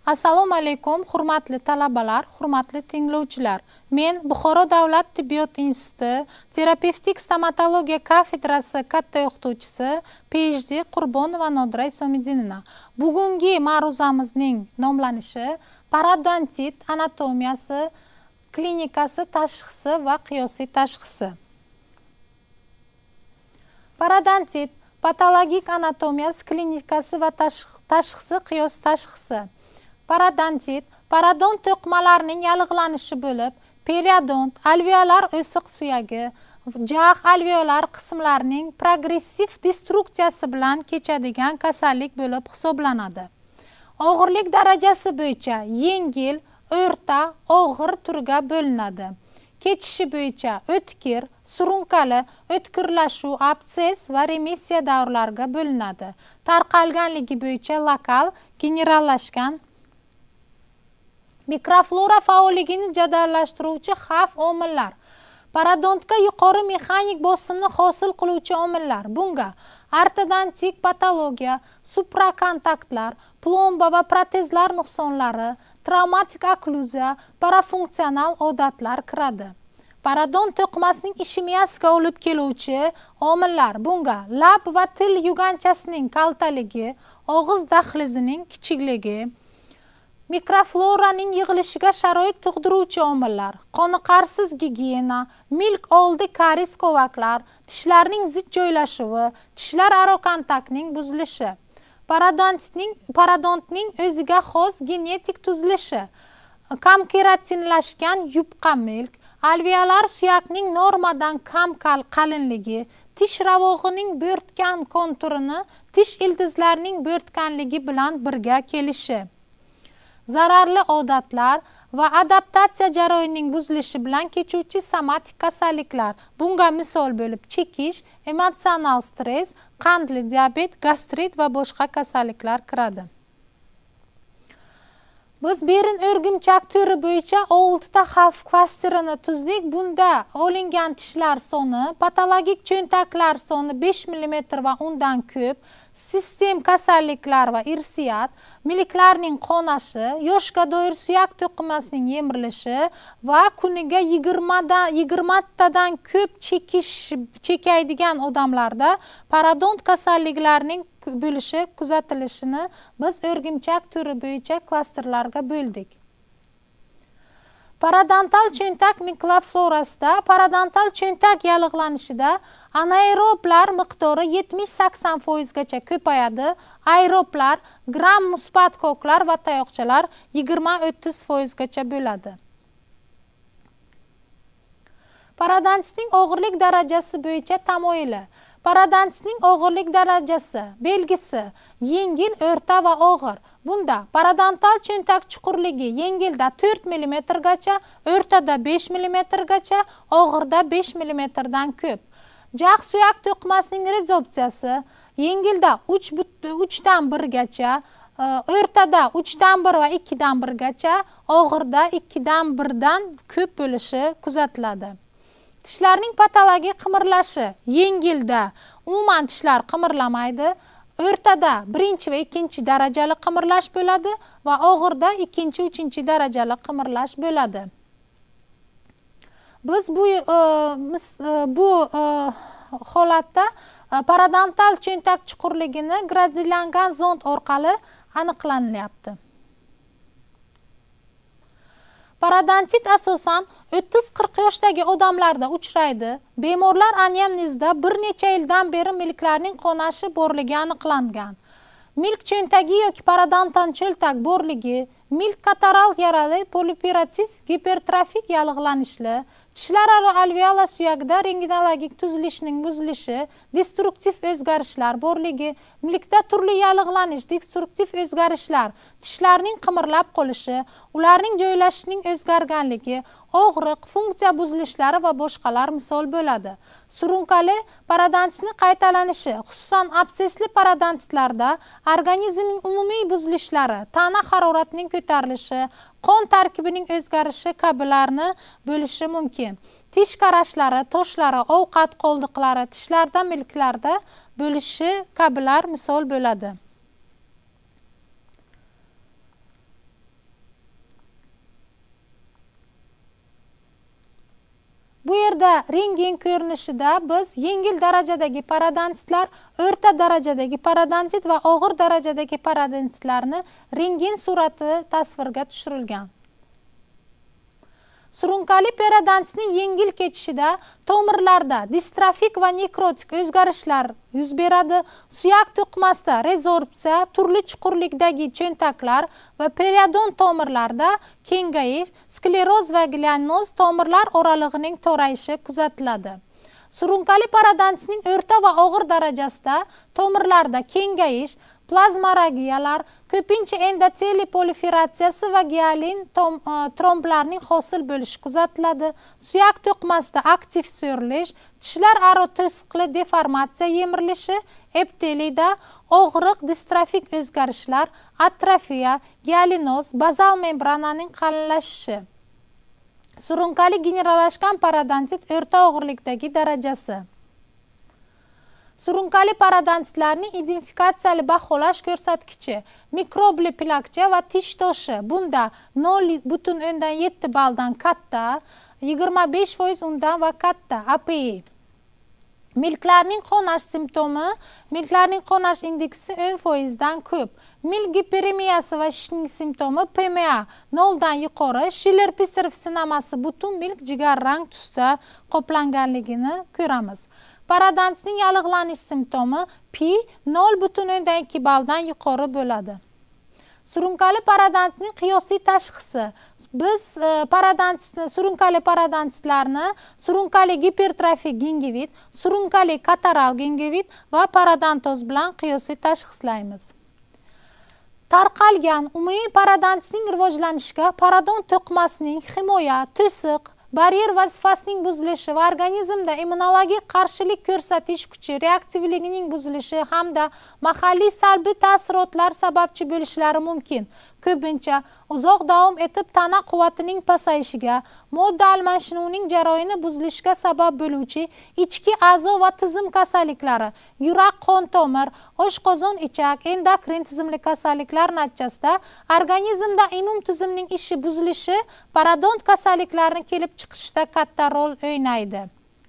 Assalomu alaykum, hurmatli talabalar, hurmatli tinglovchilar. Men Buxoro davlat tibbiyot instituti terapevtik stomatologiya kafedrasi katta o'qituvchisi PhD Qurbonova Nodira Isomidinina. Bugungi ma'ruzamizning nomlanishi parodontit anatomiyasi, klinikasi, tashxisi va qiyosiy tashxisi. Parodontit patologik anatomiyasi, klinikasi va tashxisi, qiyos tashxisi. Parodontit parodont to'qimalarining yallig'lanishi bo'lib, periodont alveolar o'siq suyagi, jag' alveolar qismlarining progressiv destruksiyasi bilan kechadigan kasallik bo'lib hisoblanadi. Og'irlik darajasi bo'yicha yengil, o'rta, og'ir turga bo'linadi. Kechishi bo'yicha o'tkir, surunkali, o'tkirlashuv, absses va remissiya davrlariga bo'linadi. Tarqalganligi bo'yicha lokal, generallashgan. Mikroflora faolligini jadallashtiruvchi xavf omillar. Parodontga yuqori mexanik bosimni hosil qiluvchi omillar. Bunga ortodontik patologiya, suprakontaktlar, plomba va protezlar nuqsonlari, travmatik okkluziya, parafunksional odatlar kiradi. Parodont to'qimasining ishemiyasiga olib keluvchi omillar. Bunga lab va til yuganchasining kaltaligi, og'iz dahlizining kichikligi, mikrofloraning yig'ilishiga sharoit tug'diruvchi omillar, qoniqarsiz gigiyena, milk oldi karies kovaklar, tishlarning zid joylashuvi, tishlar aro kontaktning buzilishi, parodontning o'ziga xos genetik tuzilishi, kam keratinlashgan yupqa milk, alveolar suyakning normadan kam qalinligi, tish ravog'ining bo'rtgan konturini tish ildizlarining bo'rtganligi bilan birga kelishi, zararli odatlar va adaptatsiya jarayonining buzilishi bilan kechuvchi somatik kasalliklar. Bunga misol bo'lib chekish, emotsional stress, qandli diabet, gastrit va boshqa kasalliklar kiradi. Biz berin o'rgimchak turi bo'yicha 6 ta xavf klasterini tuzdik. Bunda olingan tishlar soni, patologik cho'ntaklar soni 5 mm va undan ko'p, sistem kasalliklar va irsiyat, milklarning qonashi, yoshga doir suyak to'qimasining yemirilishi va kuniga 20 tadan ko'p chekaydigan odamlarda parodont kasalliklarining bo'lishi kuzatilishini biz o'rgimchak turi bo'yicha klasterlarga bo'ldik. Parodontal cho'ntak mikroflorasida parodontal cho'ntak yallig'lanishida anaeroblar miqdori 70-80% gacha ko'payadi. Aeroblar, gram musbat koklar va tayoqchalar 20-30% gacha bo'ladi. Parodontitning og'irlik darajasi bo'yicha tamoyili. Parodontitning og'irlik darajasi belgisi yengil, o'rta va og'ir. Bunda parodontal cho'ntak chuqurligi yengilda 4 mm gacha, o'rtada 5 mm gacha, og'irda 5 mm dan ko'p. Jag' suyak to'qimasining rezorpsiyasi yengilda 3 dan 1 gacha, o'rtada 3 dan 1 va 2 dan 1 gacha, og'irda 2 dan 1 dan ko'p bo'lishi kuzatiladi. Tishlarning patologik qimirlashi yengilda umuman tishlar qimirlamaydi, o'rtada 1 va 2 darajali qimirlash bo'ladi va og'irda 2-3 darajali qimirlash bo'ladi. Biz bu holatda parodontal cho'ntak chuqurligini gradiylangan zond orqali aniqlanyapti. Parodontit asosan 30-40 yoshdagi odamlarda uchraydi. Bemorlar anamnezda bir necha yildan beri milklarning qonashi borligi aniqlangan. Milk cho'ntagi yoki parodontal cho'ntak borligi, milk kataral yarali, polioperativ, gipertrofik yallig'lanishli, tishlar aro alveola suyagida rentgenologik tuzilishning buzilishi, destruktiv o'zgarishlar borligi, milkda turli yallig'lanish, destruktiv o'zgarishlar, tishlarning qimirlab qolishi, ularning joylashishining o'zgarganligi, og'riq, funksiya buzilishlari va boshqalar misol bo'ladi. Surunkali parodontitning qaytalanishi, xususan absessli parodontitlarda organizmning umumiy buzilishlari, tana haroratining ko'tarilishi, qon tarkibining o'zgarishi kabilarni bo'lishi mumkin. Tish qarashlari, toshlari, ovqat qoldiqlari, tishlarda, milklarda bo'lishi kabilar misol bo'ladi. yerda rentgen ko'rinishida biz yengil darajadagi parodontitlar, o'rta darajadagi parodontit va og'ir darajadagi parodontitlarni rentgen surati tasvirga tushirilgan. Surunkali periodontitning yengil kechishida tomirlarda distrofik va nekrotik o'zgarishlar yuz beradi. Suyak to'qimasida rezorbsiya, turli chuqurlikdagi cho'ntaklar va periodont tomirlarda kengayish, skleroz va glionoz tomirlar oralig'ining to'rayishi kuzatiladi. Surunkali parodontitning o'rta va og'ir darajasida tomirlarda kengayish, plazmaragiyalar, ko'pincha endoteliy proliferatsiyasi va gialin tromblarning hosil bo'lishi kuzatiladi. Suyak to'qimasida aktiv so'rilish, tishlar aro to'siqli deformatsiya yemirilishi, epiteliyda og'riq, distrofik o'zgarishlar, atrofiya, gialinoz, bazal membrananing qalinlashishi. Surunkali generallashgan parodontit o'rta og'irlikdagi darajasi. Surunkali parodontitlarning identifikatsiyali baholash ko'rsatkichi mikrobli plakcha va tish toshi. Bunda 0,7 balldan katta, 25% undan va katta API. Milklarning qonash simptomi, milklarning qonash indeksi 10% dan ko'p. Milk giperemiyasi va shishning simptomi PMA 0 dan yuqori, Schiller-Pisser sinamasi butun milk jigar rang tusda qoplanganligini ko'ramiz. Parodontitning yallig'lanish simptomi P 0,2 balldan yuqori bo'ladi. Surunkali parodontitning qiyosiy tashxisi. Biz surunkali parodontitlarni surunkali gipertrofik gingivit, surunkali kataral gingivit va parodontoz bilan qiyosiy tashxislaymiz. Tarqalgan umumiy parodontitning rivojlanishiga parodont to'qimasining himoya, to'siq, baryer vazifasining buzilishi va organizmda immunologik qarshilik ko'rsatish kuchi reaktivligining buzilishi hamda mahalliy salbiy ta'sirotlar sababchi bo'lishlari mumkin. Ko'pincha uzoq davom etib tana quvvatining pasayishiga, modda almashinuvining jarayoni buzilishiga sabab bo'luvchi ichki a'zo va tizim kasalliklari, yurak, qon tomir, oshqozon, ichak, endokrin tizimli kasalliklar natijasida organizmda immun tizimining ishi buzilishi parodont kasalliklarini kelib chiqishda katta rol o'ynaydi.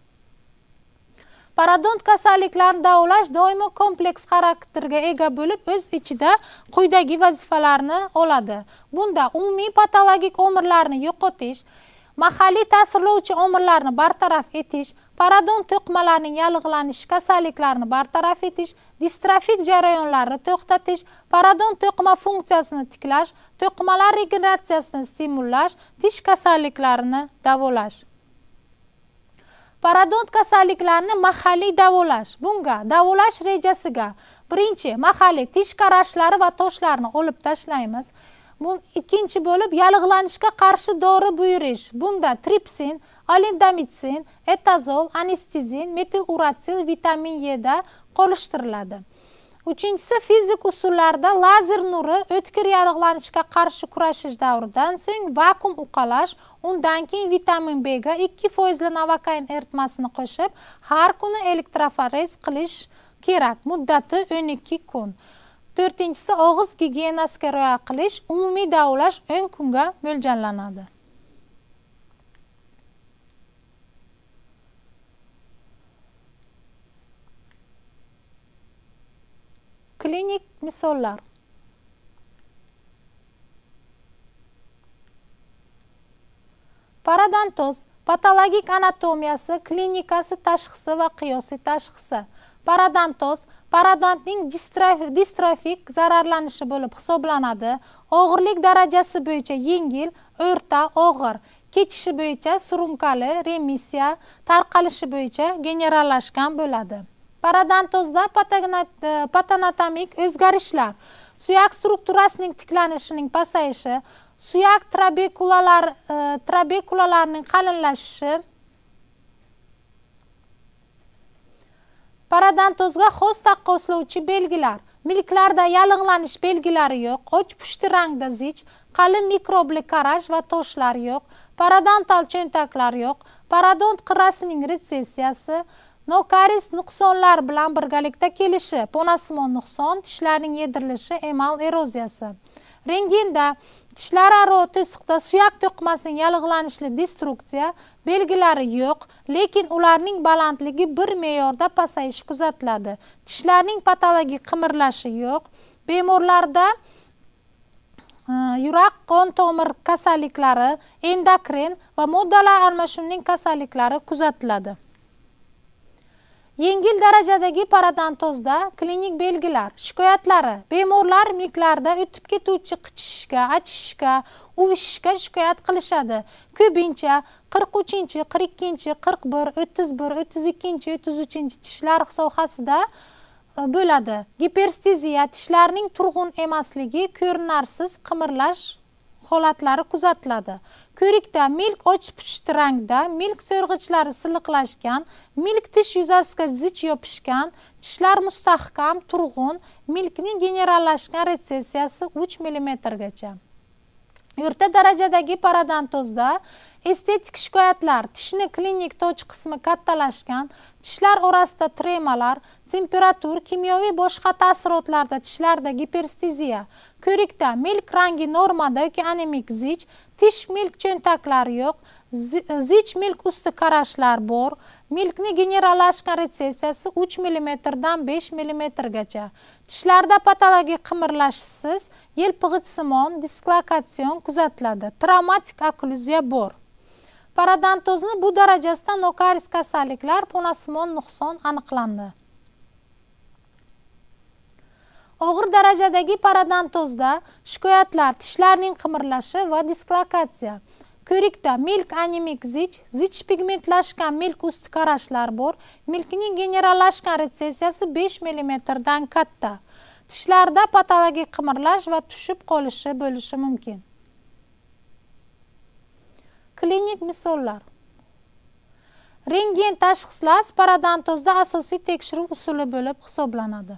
Parodont kasalliklarini davolash doimo kompleks xarakterga ega bo'lib, o'z ichida quyidagi vazifalarni oladi. Bunda umumiy patologik omillarni yo'qotish, mahalliy ta'sirlovchi omillarni bartaraf etish, parodont to'qimalarining yallig'lanish kasalliklarini bartaraf etish, distrofik jarayonlarni to'xtatish, parodont to'qima funksiyasini tiklash, to'qimalar regeneratsiyasini stimullash, tish kasalliklarini davolash. Parodont kasalliklarini mahalliy davolash. Bunga davolash rejasiga birinchi mahalliy tish qarashlari va toshlarni olib tashlaymiz. Ikkinchi bo'lib yallig'lanishga qarshi dori buyurish. Bunda tripsin, alidamitsin, etazol, anestezin, metiluratil, vitamin E da qolishtiriladi. Uchinchisi fizik usullarda lazer nuri o'tkir yallig'lanishga qarshi kurashish davridan so'ng vakuum uqalash, undan keyin vitamin B ga 2% navokain eritmasini qo'shib, har kuni elektroforez qilish kerak. Muddati 12 kun. To'rtinchisi og'iz gigiyenasiga rioya qilish, umumiy davolash 10 kunga mo'ljallanadi. Klinik misollar. Parodontoz patologik anatomiyasi, klinikasi, tashxisi va qiyosiy tashxisi. Parodontoz parodontning distrofik zararlanishi bo'lib hisoblanadi. Og'irlik darajasi bo'yicha yengil, o'rta, og'ir, kechishi bo'yicha surunkali, remissiya, tarqalishi bo'yicha generallashgan bo'ladi. Parodontozda patoanatomik o'zgarishlar, suyak strukturasining tiklanishining pasayishi, suyak trabekulalarining qalinlashishi, parodontozga xos taqqoslovchi belgilar. Milklarda yallig'lanish belgilari yo'q, och pushti rangda zich, qalin mikrobli qarash va toshlar yo'q, parodontal cho'ntaklar yo'q, parodont qirrasining retsessiyasi, nokaris nuqsonlar bilan birgalikda kelishi, ponasimon nuqson, tishlarning yedirilishi, emal eroziyasi. Rentgenda Tishlararo to'siqda suyak to'qimasining yallig'lanishli destruksiya belgilari yo'q, lekin ularning balandligi bir me'yorda pasayishi kuzatiladi. Tishlarning patologik qimirlashi yo'q. Bemorlarda yurak qon tomir kasalliklari, endokrin va moddalar almashuvining kasalliklari kuzatiladi. Yengil darajadagi parodontozda klinik belgilar, shikoyatlari: bemorlar milklarida o'tib ketuvchi qichishishga, achishishga, uvishishga shikoyat qilishadi. Ko'pincha 43, 42, 41, 31, 32, 33 tishlar sohasida bo'ladi. Gipersteziya, tishlarning turg'un emasligi, ko'rinarsiz qimirlash holatlari kuzatiladi. Ko'rikda milk och-pushti rangda, milk so'rg'ichlari silliqlashgan, milk tish yuzasiga zich yopishgan, tishlar mustahkam, turg'un, milkning generallashgan retsessiyasi 3 mm gacha. O'rta darajadagi parodontozda estetik shikoyatlar: tishni klinik toj qismi kattalashgan, tishlar orasida tremalar, temperatur, kimyoviy boshqa ta'sirotlarda tishlarda gipersteziya, ko'rikda milk rangi normada yoki anemik zich, tish milk cho'ntaklari yo'q, zich milk usti qarashlar bor, milkning generallashgan retsessiyasi 3 mm dan 5 mm gacha. Tishlarda patologik qimirlashsiz, yelpig'itsimon dislokatsion kuzatiladi. Travmatik okklyuziya bor. Parodontozni bu darajasida nokaris kasalliklar, ponasimon nuqson aniqlandi. Og'ir darajadagi parodontozda shikoyatlar: tishlarning qimirlashi va dislokatsiya. Ko'rikda milk anemik zich, zich pigmentlashgan milk usti qarashlar bor, milkning generallashgan retsessiyasi 5 mm dan katta. Tishlarda patologik qimirlash va tushib qolishi bo'lishi mumkin. Klinik misollar: rentgen tashxislash parodontozda asosiy tekshiruv usuli bo'lib hisoblanadi.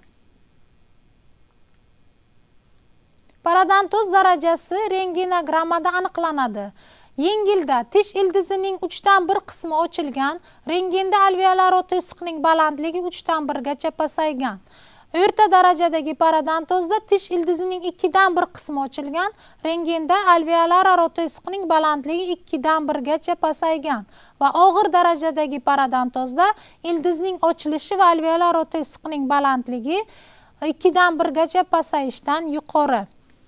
Parodontoz darajasi rentgenogrammada aniqlanadi. Yengilda tish ildizining 3dan 1 qismi ochilgan, rentgenda alveolaro to'siqning balandligi 3dan 1 gacha pasaygan. O'rta darajadagi parodontozda tish ildizining 2dan 1 qismi ochilgan, rentgenda alveolaro to'siqning balandligi 2dan 1 gacha pasaygan va og'ir darajadagi parodontozda ildizning ochilishi va alveolaro to'siqning balandligi 2dan 1 gacha pasayishdan yuqori.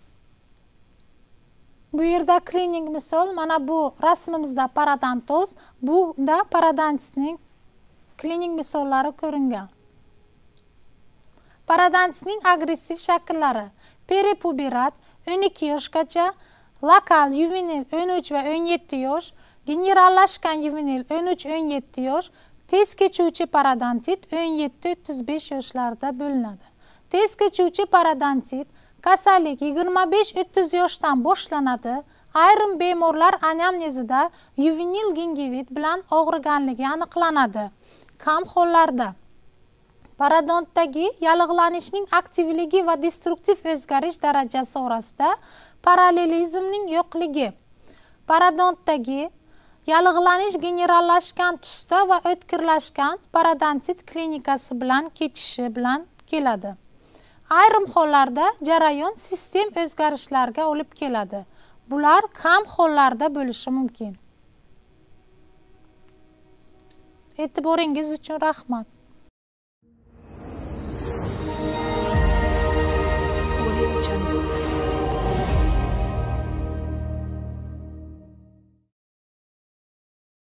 Bu yerda klinik misol, mana bu rasmimizda parodontoz, bunda parodontitning klinik misollari ko'ringan. Parodontitning agressiv shakllari: peripuberat 12 yoshgacha, lokal yuvenil 13 va 17 yosh, generallashgan yuvenil 13-17 yosh, tez kechuvchi parodontit 17-35 yoshlarda bo'linadi. Tez kechuvchi parodontit kasallik 25-30 yoshdan boshlanadi. Ayrim bemorlar anamnezida yuvenil gingivit bilan og'riganligi aniqlanadi. Kam hollarda parodontdagi yallig'lanishning aktivligi va destruktiv o'zgarish darajasi orasida parallelizmning yo'qligi, parodontdagi yallig'lanish generallashgan tusda va o'tkirlashgan parodontit klinikasi bilan kechishi bilan keladi. Ayrim hollarda jarayon sistem o'zgarishlarga olib keladi. Bular kam hollarda bo'lishi mumkin. E'tiboringiz uchun rahmat.